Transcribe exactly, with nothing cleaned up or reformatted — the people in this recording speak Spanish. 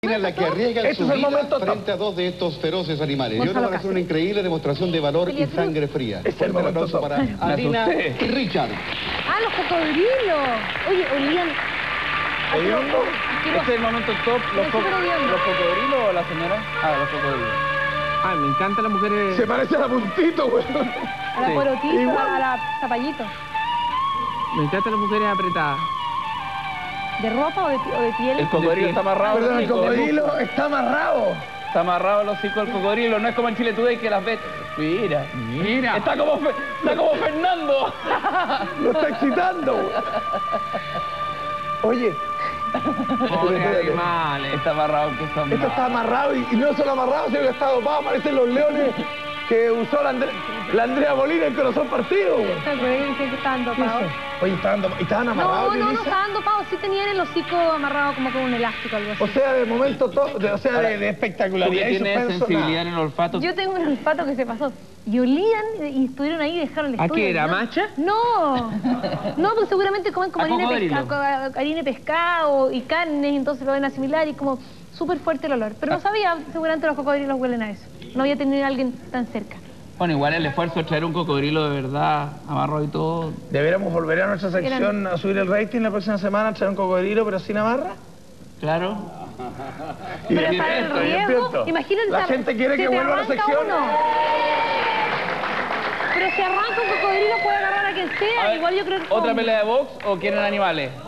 En la que arriesgan este su es el vida momento frente a dos de estos feroces animales. Y ahora van a hacer una increíble demostración de valor y sangre fría. Es el Fuerte momento aplauso top. para Alina y Richard. Ah, los cocodrilos. Oye, olían... ¿Hediondo? Quiero- Este es el momento top. ¿Los, Pero co- súper hediondo. ¿Los cocodrilos o la señora? Ah, los cocodrilos. Ay, me encantan las mujeres. Se parece a la puntito, güey. A la Sí. porotito, Igual. a la zapallito. Me encantan las mujeres apretadas. ¿De ropa o de, pi- o de piel? El cocodrilo está amarrado. Perdón, al el hocico. cocodrilo está amarrado. Está amarrado el hocico del cocodrilo. No es como en Chile Today que las ves. Mira. Mira. Está como, Fe- está como Fernando. Lo está excitando, güey. Oye, Pobres espérate. animales. Está amarrado que son. Esto está amarrado y, y no solo amarrado, sino que está dopado. Parecen los leones que usó la, Andre- la Andrea Molina en Corazón Partido, güey. Pero ellos dicen que estaban dopados. Oye, estaban, dop- estaban amarrados, No, no, no Elisa. estaban dopados. Sí tenían el hocico amarrado como con un elástico o algo así. O sea, de momento, to- de, o sea, de, de Tú que espectacularidad y tienes suspenso, sensibilidad nada. en el olfato. Yo tengo un olfato que se pasó. Y olían y estuvieron ahí y dejaron el ¿A estudio. qué era, ¿no? macha? No, no, porque seguramente comen como A harina de, cocodrilo. pesca- co- harina de pescado y carnes, entonces lo ven asimilar y como súper fuerte el olor. Pero no sabía, seguramente los cocodrilos huelen a eso. No había tenido a alguien tan cerca. Bueno, igual el esfuerzo de traer un cocodrilo de verdad, amarrado y todo. Deberíamos volver a nuestra sección a subir el rating la próxima semana, traer un cocodrilo pero sin amarra. Claro. Pero bien para el esto, bien riesgo, esto. imagínense... La gente quiere se que te vuelva a la arranca sección. uno. Pero si arranca un cocodrilo puede agarrar a quien sea, A ver, igual yo creo que... ¿otra pelea de box o quieren animales?